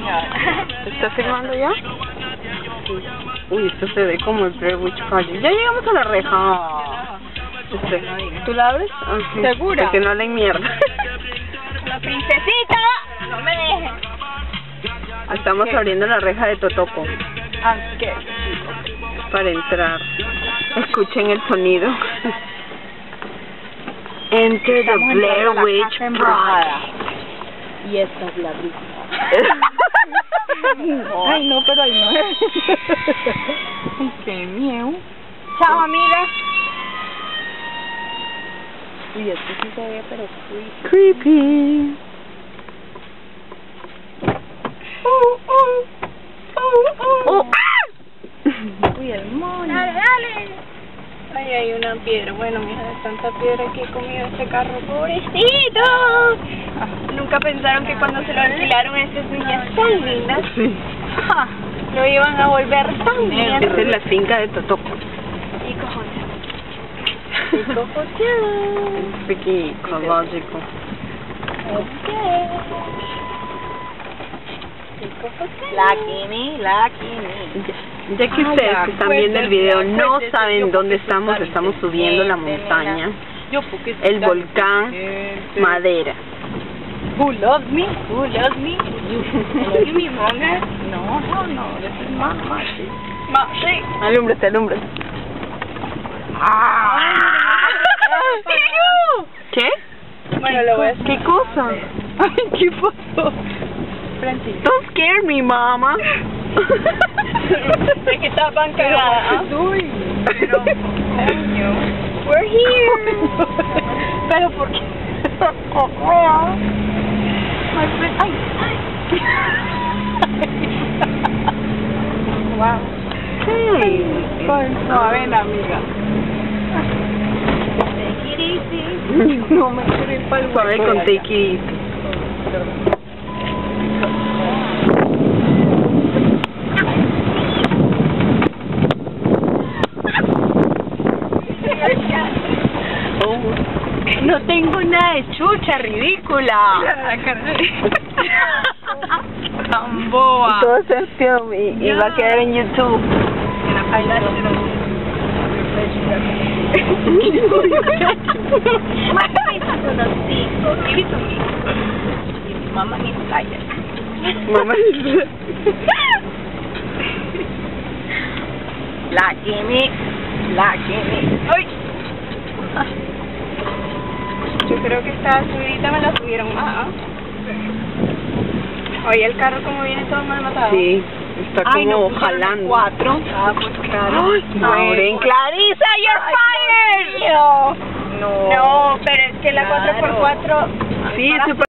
¿Estás filmando ya? Sí. Uy, esto se ve como el Blair Witch Project. Ya llegamos a la reja. ¿Tú la abres? Ah, sí. ¿Segura? Porque no hablen mierda. La princesita. No me dejes. Estamos abriendo la reja de Totoco. Ah, ¿qué? Para entrar. Escuchen el sonido. Enter the Blair Witch Project. Y esta es la brisa. Ay, no, pero ahí no es. Qué miedo. Chao, amiga. Uy, esto sí se ve, pero Creepy. Oh. Uy, el mono. Dale, dale. Ay, hay una piedra. Bueno, mija, de tanta piedra que he comido este carro, pobrecito. Nunca pensaron que cuando se lo alquilaron a estas niñas tan lindas, Sí. lo iban a volver tan bien. Esta es la finca de Totoco. Y cojones. Freaky ecological. La Kimi. Ya que ustedes que están viendo el video no saben dónde estamos, estamos subiendo la montaña, el volcán Madera. Who loves me? Who loves me? You me, monger? No, this is mama. Sí. Alúmbrate, alúmbrate. ¿Qué? Bueno, lo voy a hacer. ¿Qué cosa? Ay, ¿qué pasó? Francis. Don't scare me, mama. Sé que estaban cagadas. Uy. Pero, coño. We're here. Pero ¿por qué? Ay. Wow. Hey. Suave, amiga. Take it easy. No me quiero ir para el Suave con take it easy. No tengo nada de chucha, ridícula. Tan boa. Todo es en film y va a quedar en YouTube. Mamá ni calla. Mamá. La Kimi. ¡Ay! Yo creo que esta subidita me la subieron más. Oye, el carro como viene todo mal matado. Sí, está como jalando. 4. Ah, pues claro. Ay, Maureen, Clarissa, you're fired. No, pero es que la 4x4... Sí, es